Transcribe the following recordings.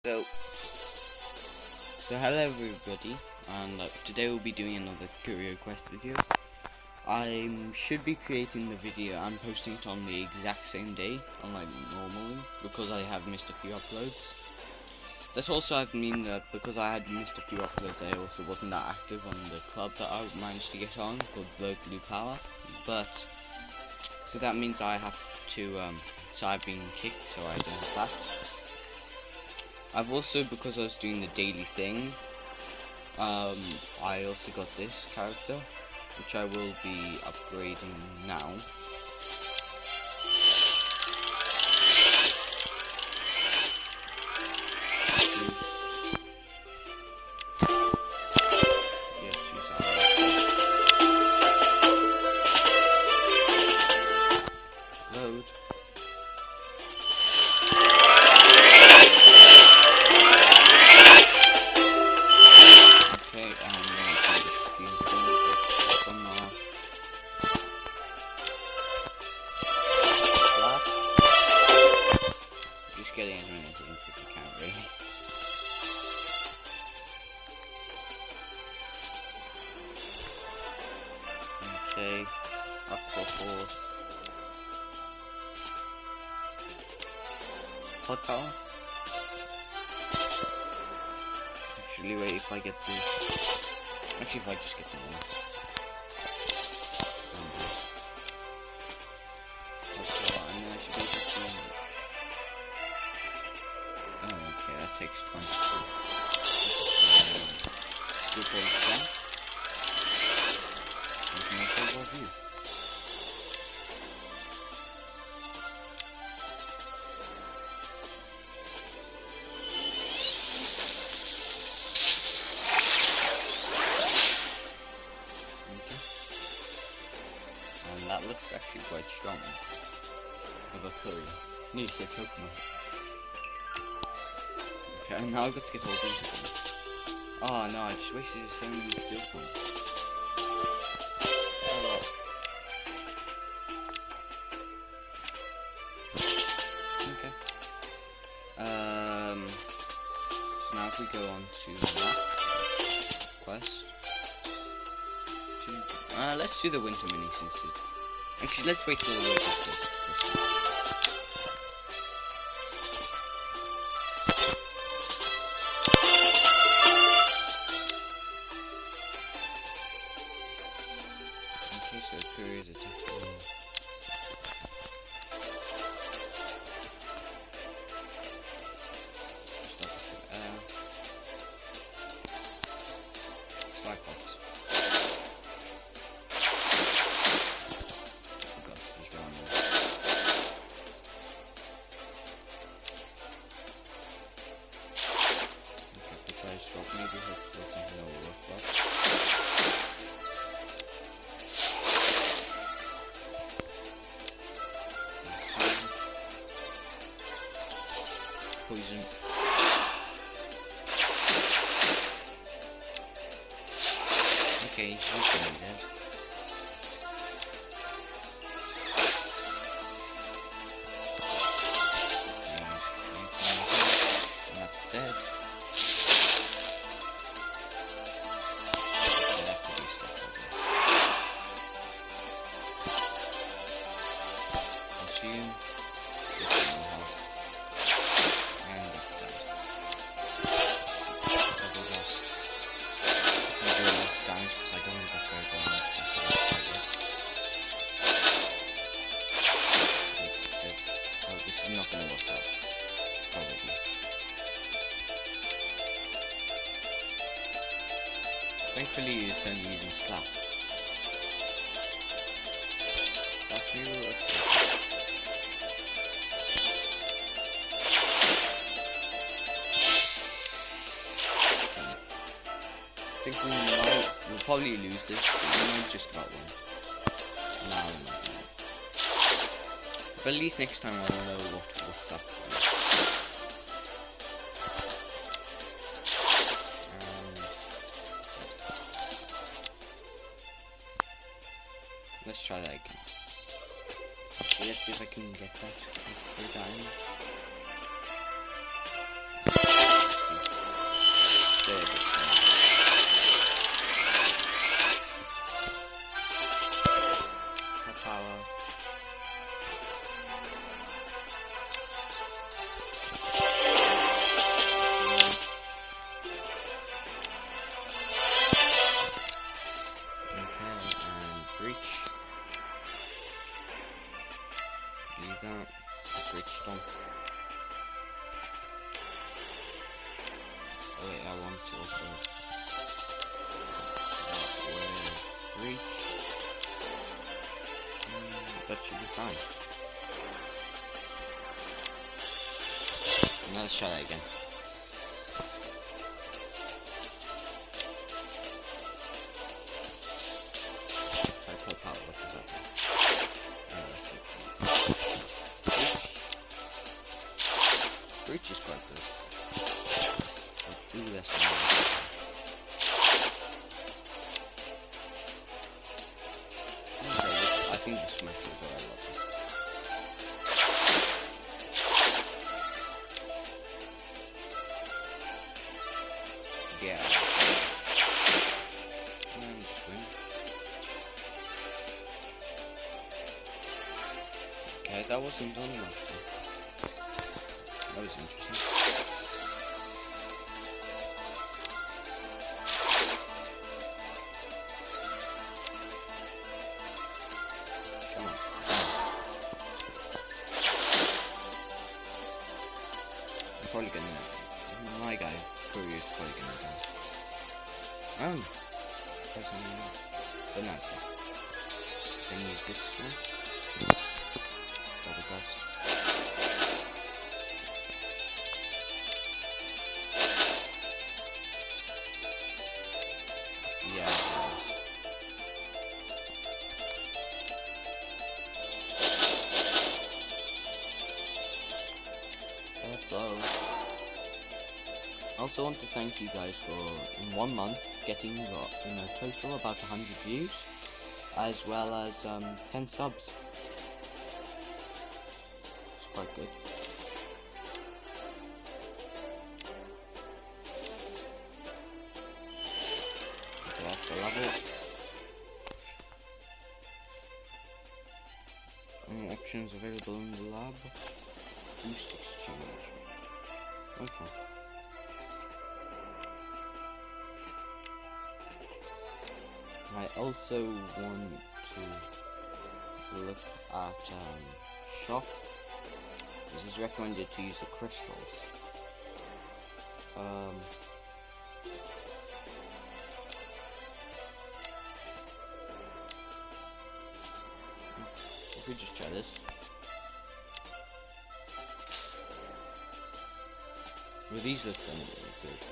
So, hello everybody, and today we'll be doing another Curio Quest video. I should be creating the video and posting it on the exact same day, unlike normally, because I have missed a few uploads. That also I mean that because I had missed a few uploads, I also wasn't that active on the club that I managed to get on, called the Blue Power. But, so that means I have to, so I've been kicked, so I don't have that. I've also, because I was doing the daily thing, I also got this character, which I will be upgrading now. Yes, use that. Load. Just getting as many things as I can, really. Okay, aqua force. Hot power. Actually, wait, if I get this. Actually, if I just get the one. And then I should be able to. Oh, okay, that takes 22. Good for that. And that looks actually quite strong. Of a Curio. Need to say Pokemon. Okay, and now I've got to get all these again. Oh no, I just wasted so many skill points. Oh well. Okay. So now if we go on to the map quest. Let's do the winter mini since it's... Actually, let's wait till the winter first. Okay, so Curio is attacking. Stop it. Slide box. Maybe hopefully something will work well. Poison. Okay, he's gonna be dead. And that's dead. Consume. And that died. Double lost. I'm doing a lot of damage because I don't get very well. It's dead. Oh, this is not going to work out. Probably. Thankfully, it's only using slap. That's new. Let's see. I think we'll probably lose this, but we might just about win. No. But at least next time I will know what's up. Let's try that again. Okay, let's see if I can get that. to also reach. That should be fine. Now let's try that again. Let's try pop out. What does that do? Reach is quite good. Ooh, that's nice. Okay, I think this match will go. I love it. Yeah. And just win. Okay, that wasn't done last time. That was interesting. Come on. I'm probably gonna. My guy, Curio, is probably gonna die. Oh! There's something else. But now it's this. Then use this one. Double dust. Yeah, it was. Hello. I also want to thank you guys for, in 1 month, getting in a total about 100 views, as well as 10 subs. It's quite good. Okay, that's the level. Options available in the lab. Boost exchange. Okay. I also want to look at shop. This is recommended to use the crystals. If we just try this. Well, these look really good.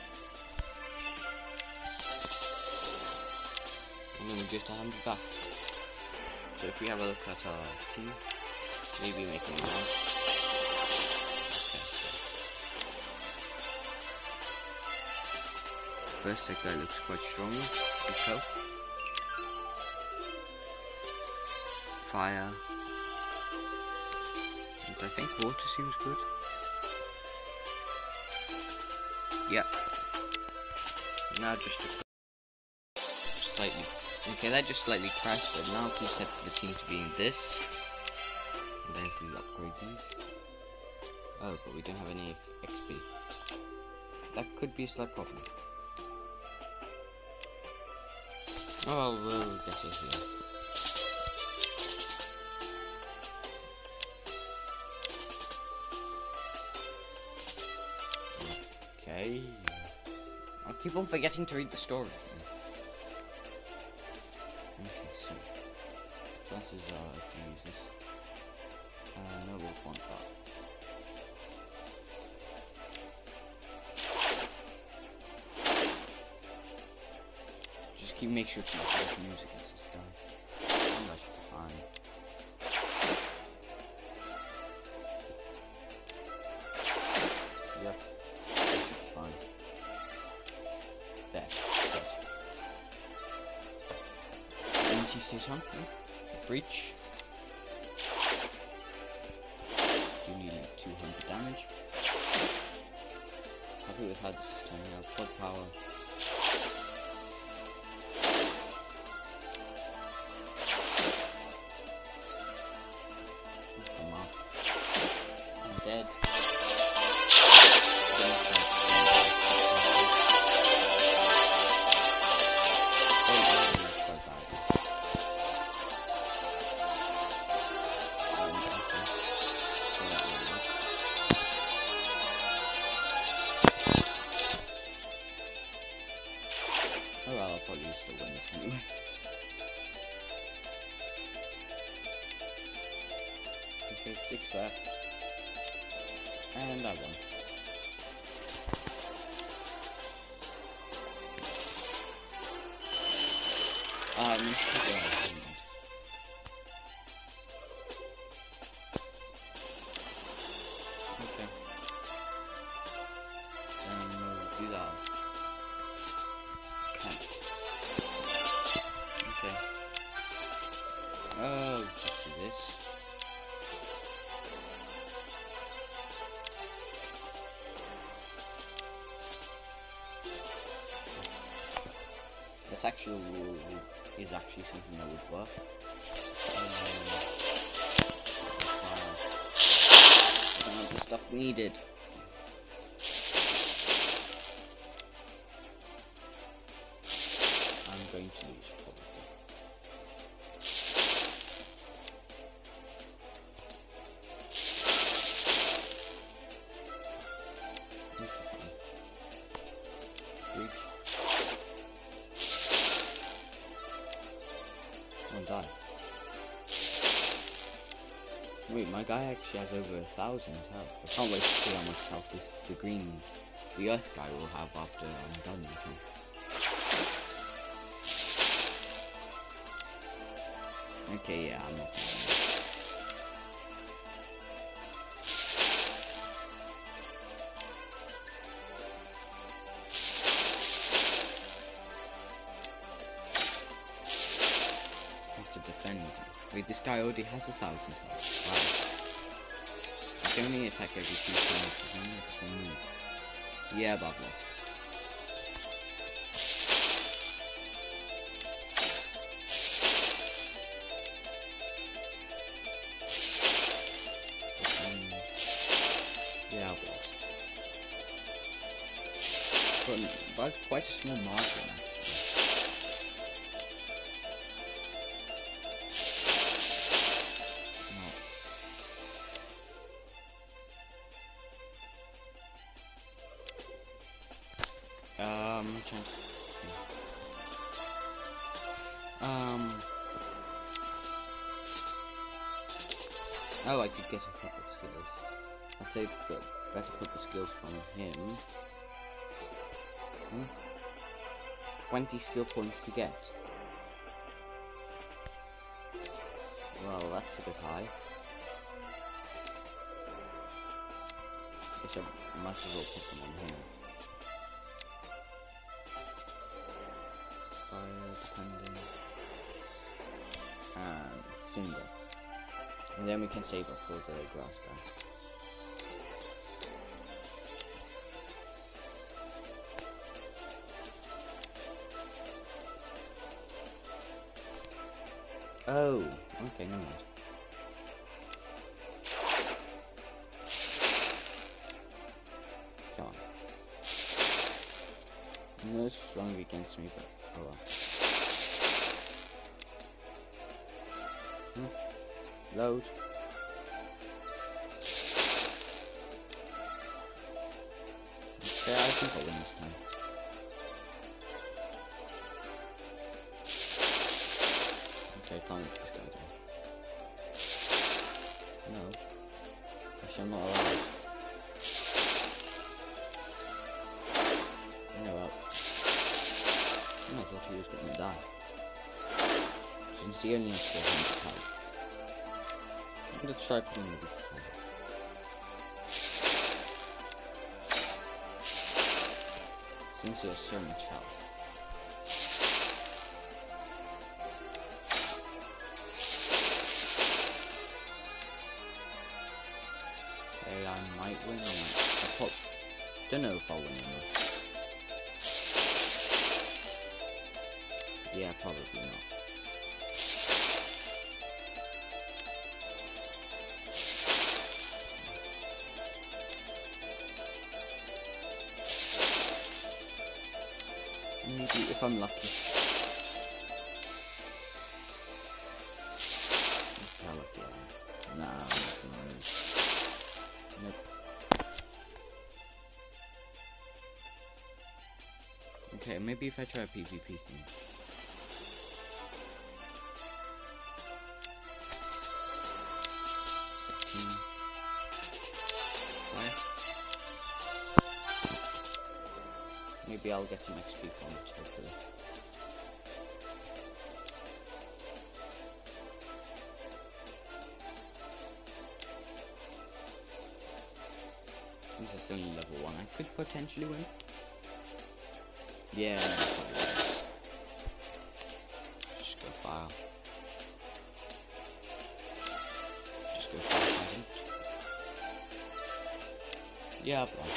I'm gonna get 100 back. So if we have a look at our team, maybe making one. Okay, so first that guy looks quite strong. Let's hope. Fire. And I think water seems good. Yep. Now just slightly. Okay, that just slightly crashed, but now please set the team to being this. And then if we upgrade these. Oh, but we don't have any XP. That could be a slight problem. Oh well, we'll get it here. Okay. I keep on forgetting to read the story. Okay, so chances are if we use this, no, we'll want that. Just make sure to use the music as it's done. And that should be fine. Yep, that should be fine. There, good. Didn't you say something? Breach. You need like 200 damage. Happy with how this is turning out. Blood power. Come on. I'm dead. still win this anyway. Okay, 6 left. And I won. Okay. We'll do that. Okay. Okay. Oh, just do this. This actual rule is actually something that would work. Not the stuff needed. I'm going to lose probably. Reach. One die. Wait, my guy actually has over 1,000 health. I can't wait to see how much health the Earth guy will have after I'm done with him. Okay, yeah, I'm not gonna have to defend. Wait, this guy already has 1,000 health. Wow. I can only attack every 2 turns, because I only have 1 move. Yeah, but I've lost. Yeah, I've lost. But by quite a small margin, actually. Trying to think. Oh, I could get a couple of skills. I'd say better put the skills from him. 20 skill points to get. Well, that's a bit high. Guess I might as well put them on him. Depending, and Cinder, and then we can save up for the grass guy. Oh, okay, never mind. Come on. No, it's strong against me, but oh well. Load. Okay, I think I'll win this time. Okay, I can't let this guy down. No. Actually, I'm not allowed. Yeah, well. I thought he was going to die. Since he only has 400 health. I'm gonna try putting the since he has so much health. Okay, I might win or not. Don't know if I'll win or not. Yeah, probably not. Maybe if I'm lucky. Let's see how lucky I am. Nah, I'm not gonna lose. Nope. Okay, maybe if I try a PvP thing. Maybe I'll get some XP from it, hopefully. Since it's only level 1, I could potentially win. Yeah, just go fire. Just go fire. Yeah, bro.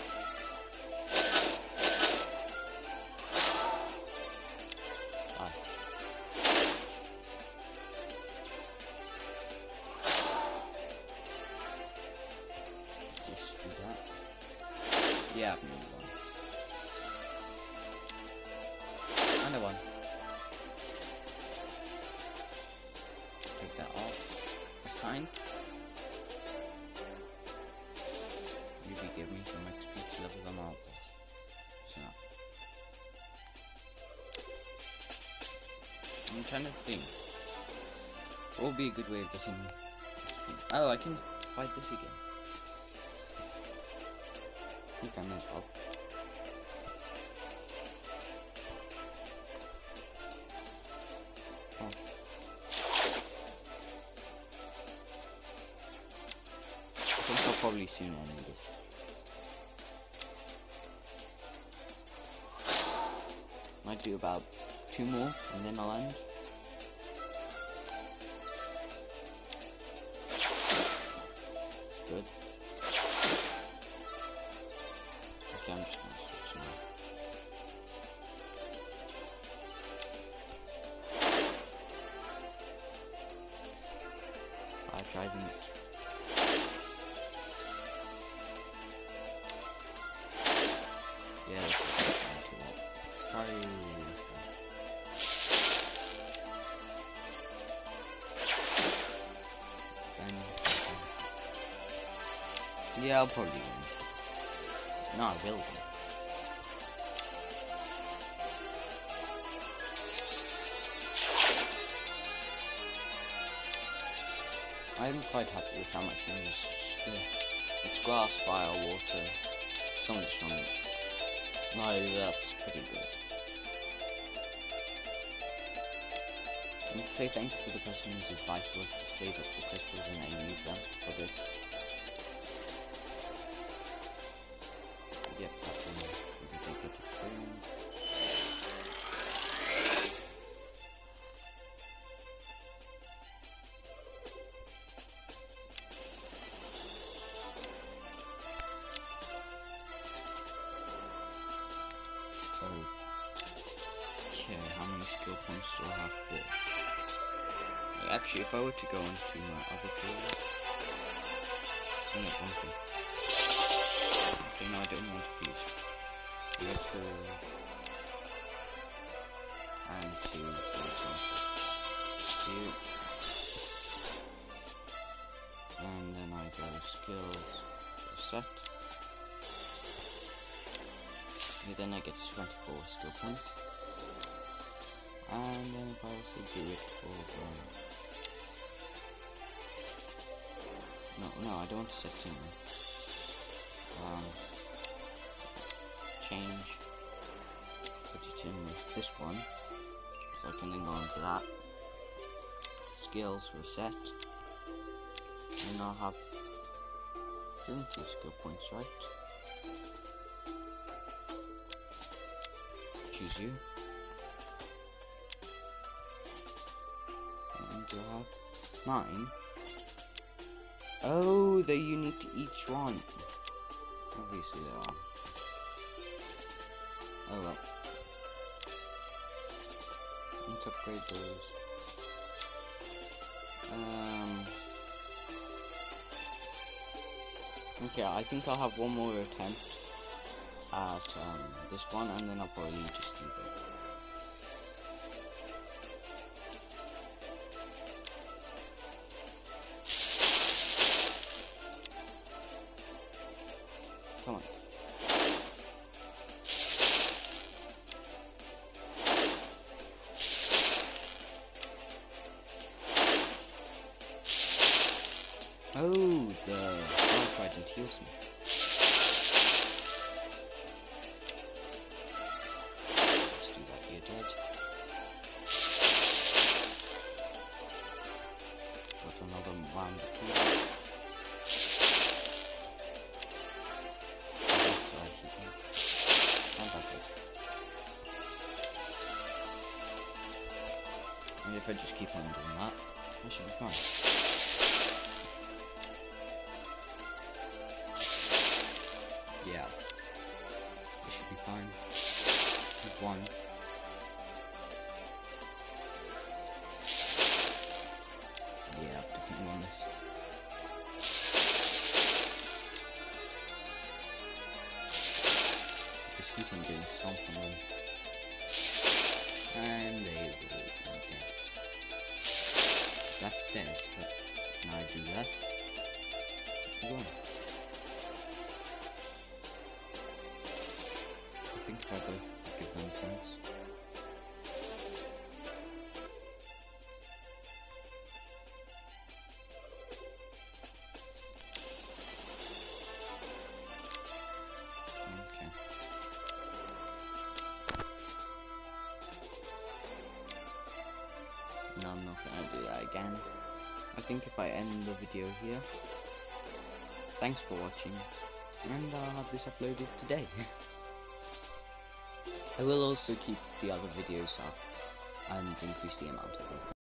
Let's do that. Yeah, I've moved on. Another one. Take that off. Assign. Maybe give me some XP to level them up. So I'm trying to think. What would be a good way of getting XP? Oh, I can fight this again. I think I may as well. Oh. I think I'll probably soon end this. Might do about 2 more and then I'll end. It's good. Okay, I'm just gonna switch now. I'm driving it. Yeah, this is going too well. Try. Yeah, I'll probably win. No, I will win. I'm quite happy with how much damage it's grass, fire, water, thunderstorm. No, that's pretty good. And to say thank you for the person whose advice was to save up the crystals and then use them for this. Yep, that's a really good experience. Okay, how many skill points do I have for? Actually, if I were to go into my other career, I get one thing. Okay, no, I don't want to fuse. And 2, for example. Here. And then I go skills, reset. And then I get 24 skill points. And then if I also do it for the... No, I don't want to set in. Change. Put it in with this one. So I can then go into that. Skills, reset. And I'll have plenty of skill points, right? Choose you. And you have 9. Oh, they're unique to each one. Obviously they are. Oh well. Let's upgrade those. Okay, I think I'll have one more attempt at this one, and then I'll probably just leave it. Come on. Oh, the fire trident heals me. if I just keep on doing that, I should be fine. Yeah, it should be fine. One. Yeah, I've definitely won this. Just keep on doing stomp on them. And they will be dead. That's dead, but now I do that. Go on. I think if I both give them points. Okay. No, I'm not gonna do that again. I think if I end the video here, thanks for watching, and I'll have this uploaded today. I will also keep the other videos up and increase the amount of them.